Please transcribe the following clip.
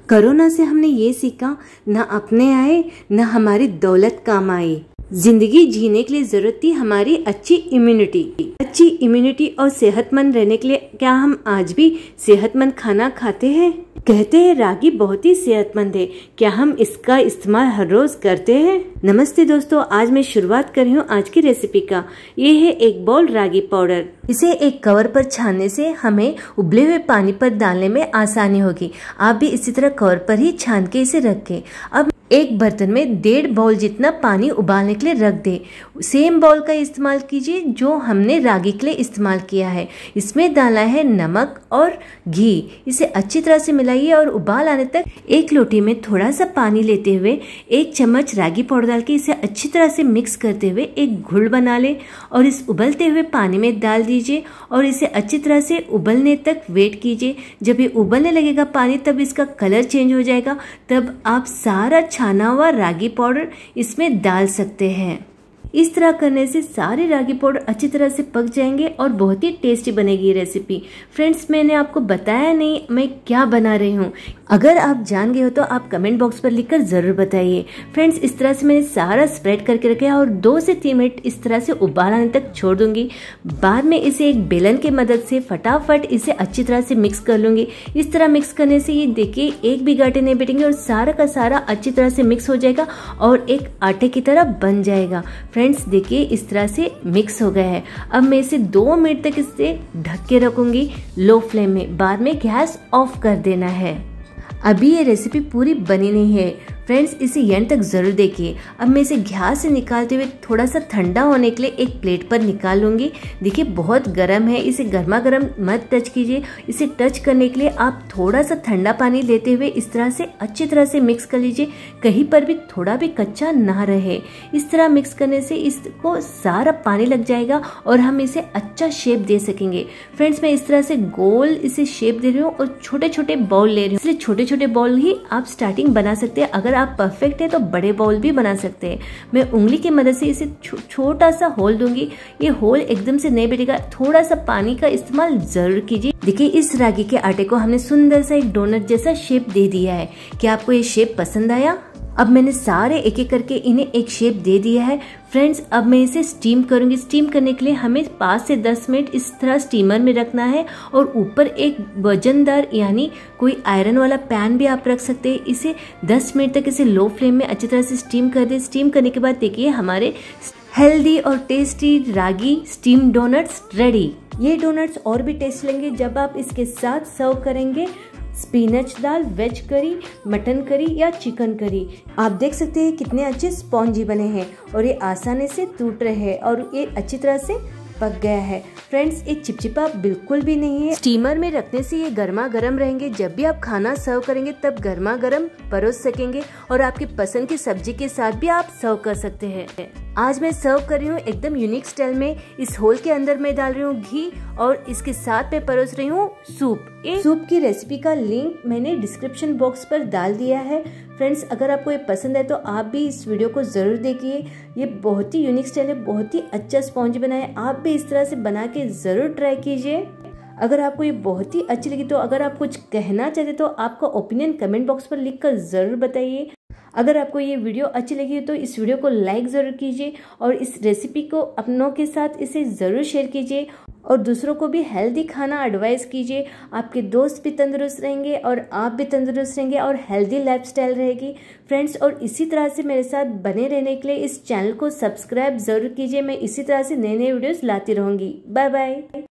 Corona से हमने ये सीखा, ना अपने आए ना हमारी दौलत काम आई। जिंदगी जीने के लिए जरूरत थी हमारी अच्छी इम्यूनिटी और सेहतमंद रहने के लिए क्या हम आज भी सेहतमंद खाना खाते हैं? कहते हैं रागी बहुत ही सेहतमंद है, क्या हम इसका इस्तेमाल हर रोज करते हैं? नमस्ते दोस्तों, आज मैं शुरुआत कर रही हूँ आज की रेसिपी का। ये है 1 बाउल रागी पाउडर। इसे एक कवर पर छानने से हमें उबले हुए पानी पर डालने में आसानी होगी। आप भी इसी तरह कवर पर ही छान के इसे रखें। अब एक बर्तन में 1.5 बाउल जितना पानी उबालने के लिए रख दे। सेम बाउल का इस्तेमाल कीजिए जो हमने रागी के लिए इस्तेमाल किया है। इसमें डालना है नमक और घी। इसे अच्छी तरह से मिलाइए और उबाल आने तक एक लोटी में थोड़ा सा पानी लेते हुए 1 चम्मच रागी पाउडर डाल के इसे अच्छी तरह से मिक्स करते हुए एक घुल बना ले और इस उबलते हुए पानी में डाल दीजिए और इसे अच्छी तरह से उबलने तक वेट कीजिए। जब ये उबलने लगेगा पानी, तब इसका कलर चेंज हो जाएगा, तब आप सारा छाना हुआ रागी पाउडर इसमें डाल सकते हैं। इस तरह करने से सारे रागी पाउडर अच्छी तरह से पक जाएंगे और बहुत ही टेस्टी बनेगी ये रेसिपी। फ्रेंड्स, मैंने आपको बताया नहीं मैं क्या बना रही हूँ। अगर आप जान गए हो तो आप कमेंट बॉक्स पर लिखकर जरूर बताइए। फ्रेंड्स, इस तरह से मैंने सारा स्प्रेड करके रखा है और 2 से 3 मिनट इस तरह से उबाल आने तक छोड़ दूंगी। बाद में इसे एक बेलन की मदद से फटाफट इसे अच्छी तरह से मिक्स कर लूंगी। इस तरह मिक्स करने से ये देखिए एक भी गांठें नहीं बैठेंगे और सारा का सारा अच्छी तरह से मिक्स हो जाएगा और एक आटे की तरह बन जाएगा। फ्रेंड्स, देखिए इस तरह से मिक्स हो गया है। अब मैं इसे 2 मिनट तक इसे ढक के रखूंगी लो फ्लेम में। बाद में गैस ऑफ कर देना है। अभी ये रेसिपी पूरी बनी नहीं है फ्रेंड्स, इसे एंड तक जरूर देखिए। अब मैं इसे गैस से निकालते हुए थोड़ा सा ठंडा होने के लिए एक प्लेट पर निकाल लूंगी। देखिए बहुत गर्म है, इसे गर्मा गर्म मत टच कीजिए। इसे टच करने के लिए आप थोड़ा सा ठंडा पानी लेते हुए इस तरह से अच्छी तरह से मिक्स कर लीजिए, कहीं पर भी थोड़ा भी कच्चा ना रहे। इस तरह मिक्स करने से इसको सारा पानी लग जाएगा और हम इसे अच्छा शेप दे सकेंगे। फ्रेंड्स, मैं इस तरह से गोल इसे शेप दे रही हूँ और छोटे छोटे बाउल ले रही हूँ। इसलिए छोटे छोटे बाउल ही आप स्टार्टिंग बना सकते हैं। अगर आप परफेक्ट है तो बड़े बाउल भी बना सकते हैं। मैं उंगली की मदद से इसे छोटा सा होल दूंगी। ये होल एकदम से नहीं बैठेगा, थोड़ा सा पानी का इस्तेमाल जरूर कीजिए। देखिए इस रागी के आटे को हमने सुंदर सा एक डोनट जैसा शेप दे दिया है। क्या आपको ये शेप पसंद आया? अब मैंने सारे एक एक करके इन्हें एक शेप दे दिया है। फ्रेंड्स, अब मैं इसे स्टीम करूंगी। स्टीम करने के लिए हमें 5 से 10 मिनट इस तरह स्टीमर में रखना है और ऊपर एक वजनदार यानी कोई आयरन वाला पैन भी आप रख सकते हैं। इसे 10 मिनट तक इसे लो फ्लेम में अच्छी तरह से स्टीम कर दे। स्टीम करने के बाद देखिए हमारे हेल्दी और tasty ragi steam donuts ready. ये डोनट्स और भी टेस्ट लेंगे जब आप इसके साथ सर्व करेंगे स्पिनच दाल, वेज करी, मटन करी या चिकन करी। आप देख सकते हैं कितने अच्छे स्पॉन्जी बने हैं और ये आसानी से टूट रहे हैं और ये अच्छी तरह से पक गया है। फ्रेंड्स, ये चिपचिपा बिल्कुल भी नहीं है। स्टीमर में रखने से ये गर्मा गर्म रहेंगे। जब भी आप खाना सर्व करेंगे तब गर्मा गर्म परोस सकेंगे और आपकी पसंद की सब्जी के साथ भी आप सर्व कर सकते हैं। आज मैं सर्व कर रही हूँ एकदम यूनिक स्टाइल में। इस होल के अंदर मैं डाल रही हूँ घी और इसके साथ मैं परोस रही हूँ सूप। सूप की रेसिपी का लिंक मैंने डिस्क्रिप्शन बॉक्स पर डाल दिया है। फ्रेंड्स, अगर आपको ये पसंद है तो आप भी इस वीडियो को जरूर देखिए। ये बहुत ही यूनिक स्टाइल है, बहुत ही अच्छा स्पॉन्ज बना है। आप भी इस तरह से बना के जरूर ट्राई कीजिए। अगर आपको ये बहुत ही अच्छी लगी तो अगर आप कुछ कहना चाहते तो आपका ओपिनियन कमेंट बॉक्स पर लिखकर जरूर बताइए। अगर आपको ये वीडियो अच्छी लगी तो इस वीडियो को लाइक ज़रूर कीजिए और इस रेसिपी को अपनों के साथ इसे ज़रूर शेयर कीजिए और दूसरों को भी हेल्दी खाना एडवाइस कीजिए। आपके दोस्त भी तंदुरुस्त रहेंगे और आप भी तंदुरुस्त रहेंगे और हेल्दी लाइफस्टाइल रहेगी। फ्रेंड्स, और इसी तरह से मेरे साथ बने रहने के लिए इस चैनल को सब्सक्राइब ज़रूर कीजिए। मैं इसी तरह से नए नए वीडियोज़ लाती रहूँगी। Bye bye.